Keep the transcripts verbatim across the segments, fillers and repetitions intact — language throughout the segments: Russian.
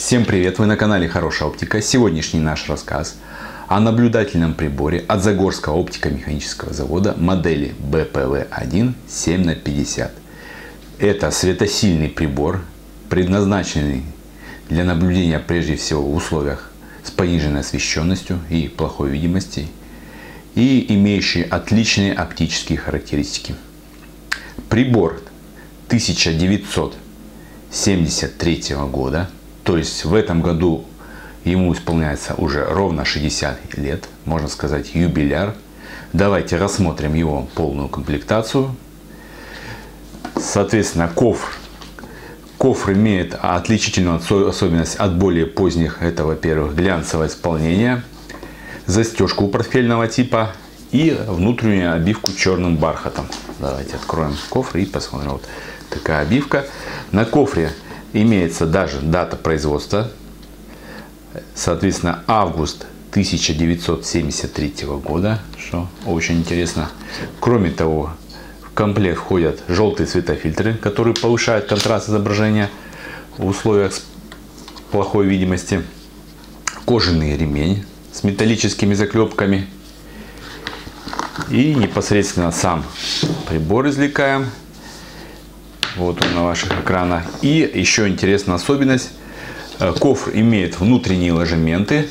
Всем привет! Вы на канале Хорошая Оптика. Сегодняшний наш рассказ о наблюдательном приборе от Загорского оптико-механического завода модели бэ пэ вэ один семь на пятьдесят. Это светосильный прибор, предназначенный для наблюдения прежде всего в условиях с пониженной освещенностью и плохой видимости, и имеющий отличные оптические характеристики. Прибор тысяча девятьсот семьдесят третьего года. То есть в этом году ему исполняется уже ровно шестьдесят лет, можно сказать юбиляр. Давайте рассмотрим его полную комплектацию. Соответственно, кофр. Кофр имеет отличительную особенность от более поздних. Это, во-первых, глянцевое исполнение, застежку портфельного типа и внутреннюю обивку черным бархатом. Давайте откроем кофр и посмотрим. Вот такая обивка. На кофре имеется даже дата производства, соответственно, август тысяча девятьсот семьдесят третьего года, что очень интересно. Кроме того, в комплект входят желтые светофильтры, которые повышают контраст изображения в условиях плохой видимости, кожаный ремень с металлическими заклепками и непосредственно сам прибор извлекаем. Вот он на ваших экранах. И еще интересная особенность. Кофр имеет внутренние ложементы,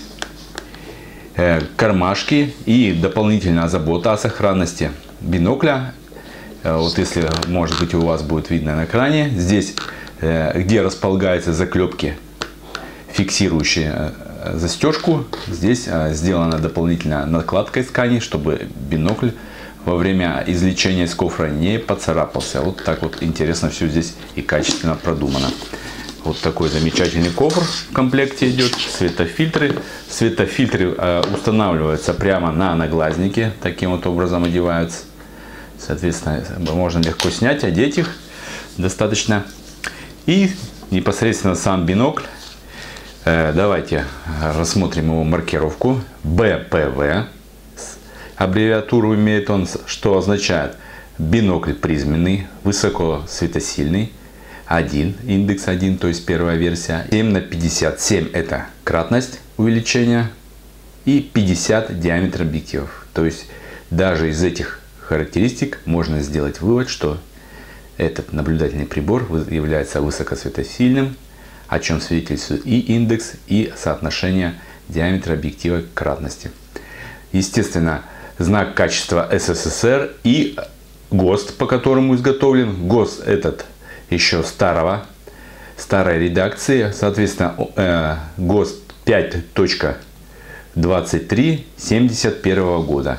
кармашки и дополнительная забота о сохранности бинокля. Вот если, может быть, у вас будет видно на экране, здесь, где располагаются заклепки, фиксирующие застежку, здесь сделана дополнительная накладка из ткани, чтобы бинокль во время извлечения из кофра не поцарапался. Вот так вот интересно все здесь и качественно продумано. Вот такой замечательный кофр в комплекте идет. Светофильтры. Светофильтры э, устанавливаются прямо на наглазники. Таким вот образом одеваются. Соответственно, можно легко снять, одеть их достаточно. И непосредственно сам бинокль. Э, давайте рассмотрим его маркировку. бэ пэ вэ. Аббревиатуру имеет он, что означает бинокль призменный, высокосветосильный, один, индекс один, то есть первая версия, семь на пятьдесят. семь это кратность увеличения и пятьдесят диаметр объективов. То есть даже из этих характеристик можно сделать вывод, что этот наблюдательный прибор является высокосветосильным, о чем свидетельствует и индекс, и соотношение диаметра объектива к кратности. Естественно, знак качества эс эс эс эр и ГОСТ, по которому изготовлен. ГОСТ этот еще старого, старой редакции. Соответственно, ГОСТ пять точка двадцать три семьдесят первого года.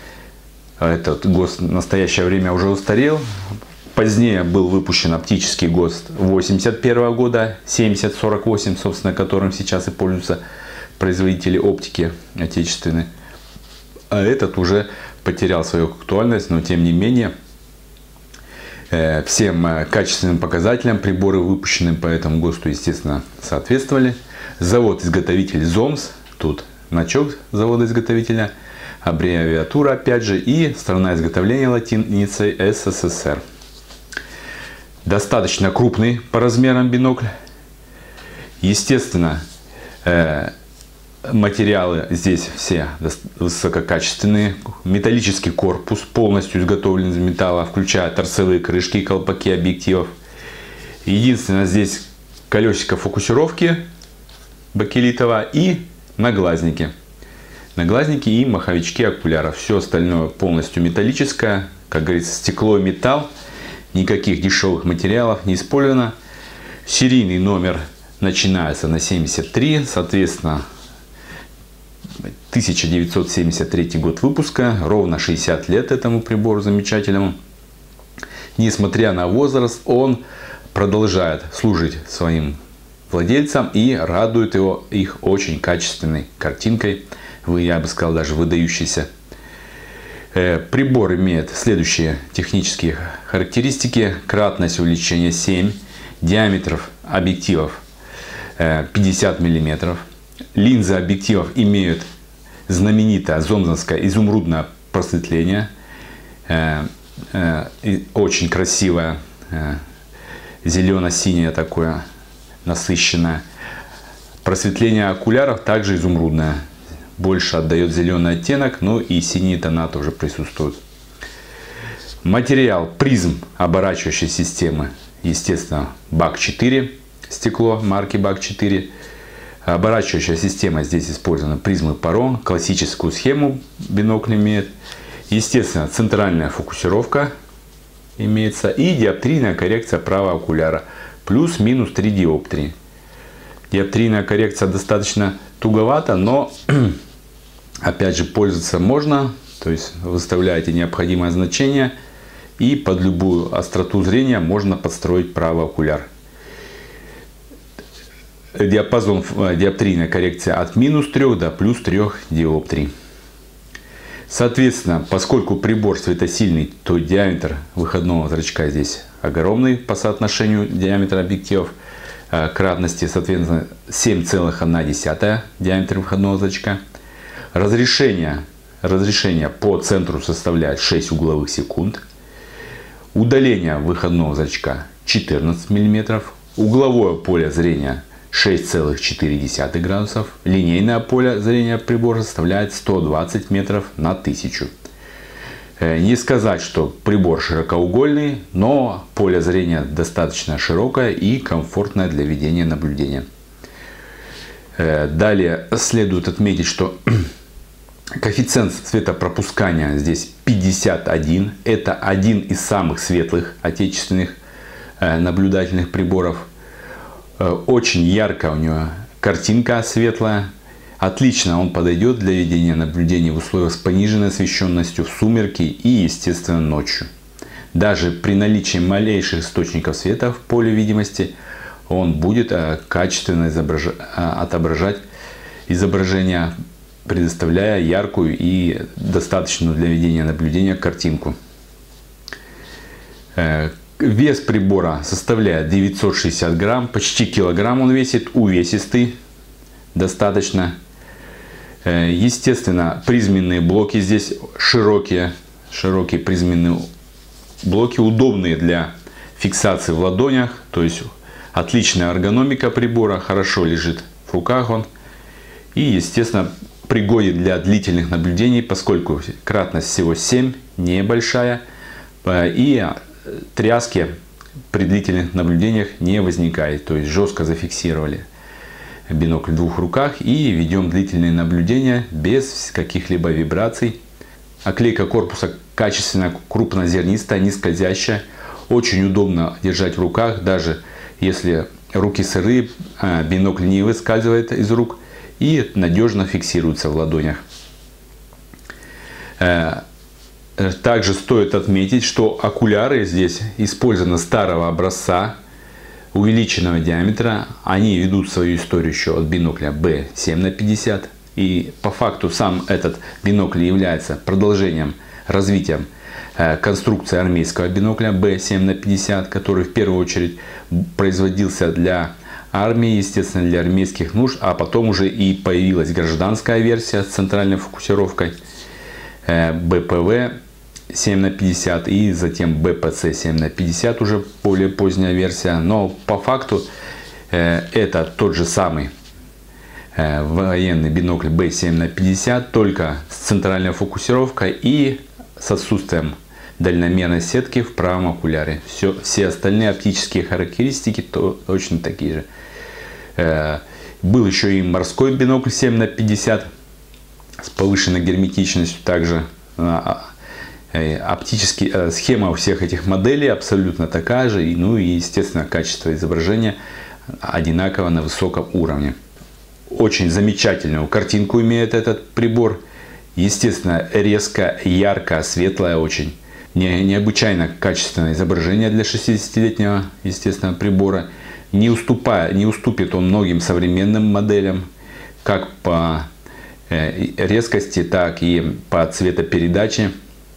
Этот ГОСТ в настоящее время уже устарел. Позднее был выпущен оптический ГОСТ восемьдесят первого года, семьдесят сорок восемь, собственно, которым сейчас и пользуются производители оптики отечественные. А этот уже потерял свою актуальность, но тем не менее э, всем качественным показателям приборы, выпущенные по этому ГОСТу, естественно, соответствовали. Завод-изготовитель ЗОМС, тут значок завода-изготовителя, аббревиатура опять же и страна изготовления латиницей эс эс эс эр. Достаточно крупный по размерам бинокль. Естественно, э, материалы здесь все высококачественные. Металлический корпус полностью изготовлен из металла, включая торцевые крышки и колпаки объективов. Единственное, здесь колесико фокусировки бакелитовое и наглазники. Наглазники и маховички окуляров. Все остальное полностью металлическое. Как говорится, стекло и металл. Никаких дешевых материалов не использовано. Серийный номер начинается на семьдесят три, соответственно, тысяча девятьсот семьдесят третий год выпуска, ровно шестьдесят лет этому прибору замечательному. Несмотря на возраст, он продолжает служить своим владельцам и радует его их очень качественной картинкой, вы, я бы сказал, даже выдающейся. Прибор имеет следующие технические характеристики: кратность увеличения семь, диаметров объективов пятьдесят миллиметров. Линзы объективов имеют знаменитое зомзовское изумрудное просветление, очень красивое зелено-синее такое насыщенное. Просветление окуляров также изумрудное. Больше отдает зеленый оттенок, но и синие тона тоже присутствуют. Материал призм оборачивающей системы. Естественно, бак четыре. Стекло марки бак четыре. Оборачивающая система здесь использована призмы Паро. Классическую схему бинокль имеет. Естественно, центральная фокусировка имеется. И диоптрийная коррекция правого окуляра. Плюс-минус три диоптрии. Диоптрийная коррекция достаточно туговата, но опять же пользоваться можно. То есть выставляете необходимое значение. И под любую остроту зрения можно подстроить правый окуляр. Диапазон диоптрийной коррекции от минус трёх до плюс трёх диоптрий. Соответственно, поскольку прибор светосильный, то диаметр выходного зрачка здесь огромный по соотношению диаметра объективов кратности, соответственно, семь целых одна десятая диаметр выходного зрачка. Разрешение, разрешение по центру составляет шесть угловых секунд. Удаление выходного зрачка четырнадцать миллиметров. Угловое поле зрения шесть целых четыре десятых градусов. Линейное поле зрения прибора составляет сто двадцать метров на тысячу. Не сказать, что прибор широкоугольный, но поле зрения достаточно широкое и комфортное для ведения наблюдения. Далее следует отметить, что коэффициент светопропускания здесь пятьдесят один. Это один из самых светлых отечественных наблюдательных приборов. Очень ярко у него картинка светлая. Отлично он подойдет для ведения наблюдений в условиях с пониженной освещенностью, в сумерки и, естественно, ночью. Даже при наличии малейших источников света в поле видимости он будет качественно изображ... отображать изображение, предоставляя яркую и достаточную для ведения наблюдения картинку. Вес прибора составляет девятьсот шестьдесят грамм, почти килограмм он весит, увесистый достаточно. Естественно, призменные блоки здесь широкие, широкие призменные блоки, удобные для фиксации в ладонях, то есть отличная эргономика прибора, хорошо лежит в руках он и, естественно, пригоден для длительных наблюдений, поскольку кратность всего семь, небольшая, и тряски при длительных наблюдениях не возникает. То есть жестко зафиксировали бинокль в двух руках и ведем длительные наблюдения без каких-либо вибраций. Оклейка корпуса качественная, крупнозернистая, не скользящая. Очень удобно держать в руках, даже если руки сырые, бинокль не выскальзывает из рук и надежно фиксируется в ладонях. Также стоит отметить, что окуляры здесь использованы старого образца, увеличенного диаметра. Они ведут свою историю еще от бинокля бэ семь на пятьдесят. И по факту сам этот бинокль является продолжением, развитием конструкции армейского бинокля бэ семь на пятьдесят, который в первую очередь производился для армии, естественно, для армейских нужд, а потом уже и появилась гражданская версия с центральной фокусировкой бэ пэ вэ семь на пятьдесят и затем бэ пэ цэ семь на пятьдесят, уже более поздняя версия. Но по факту э, это тот же самый э, военный бинокль бэ семь на пятьдесят, только с центральной фокусировкой и с отсутствием дальномерной сетки в правом окуляре. Все, все остальные оптические характеристики то, точно такие же. Э, был еще и морской бинокль семь на пятьдесят с повышенной герметичностью также. Оптические схема у всех этих моделей абсолютно такая же, и, ну и естественно качество изображения одинаково на высоком уровне. Очень замечательную картинку имеет этот прибор, естественно резко, ярко, светлое очень, не, необычайно качественное изображение для шестидесятилетнего естественно прибора, не уступая, не уступит он многим современным моделям, как по резкости, так и по цветопередаче.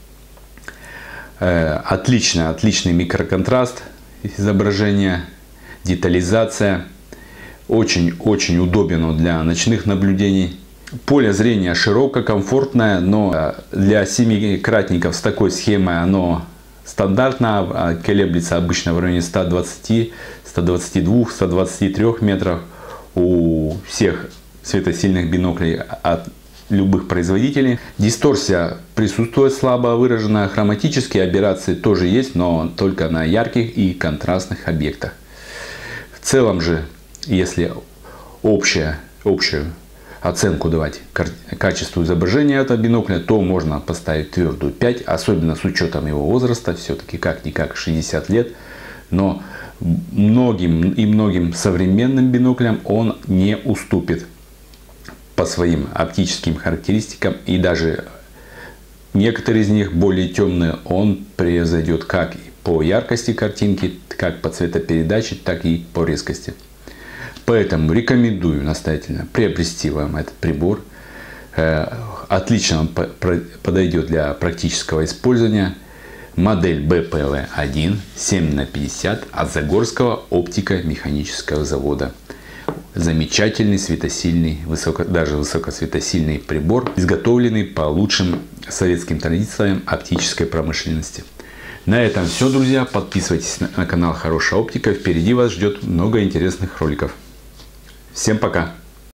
Отлично, отличный микроконтраст изображения, детализация. Очень-очень удобен он для ночных наблюдений. Поле зрения широкое, комфортное, но для семикратников с такой схемой оно стандартно, колеблется обычно в районе ста двадцати — ста двадцати двух — ста двадцати трёх метров. у всех светосильных биноклей от любых производителей. Дисторсия присутствует слабо выраженная, хроматические аберрации тоже есть, но только на ярких и контрастных объектах. В целом же, если общая, общую оценку давать качеству изображения этого бинокля, то можно поставить твердую пять, особенно с учетом его возраста, все-таки как-никак шестьдесят лет, но многим и многим современным биноклям он не уступит по своим оптическим характеристикам, и даже некоторые из них более темные он превзойдет как по яркости картинки, как по цветопередаче, так и по резкости. Поэтому рекомендую настоятельно приобрести вам этот прибор. Отлично он подойдет для практического использования. Модель бэ пэ вэ один семь на пятьдесят от Загорского оптико-механического завода. Замечательный светосильный, высоко, даже высокосветосильный прибор, изготовленный по лучшим советским традициям оптической промышленности. На этом все, друзья. Подписывайтесь на канал Хорошая Оптика. Впереди вас ждет много интересных роликов. Всем пока!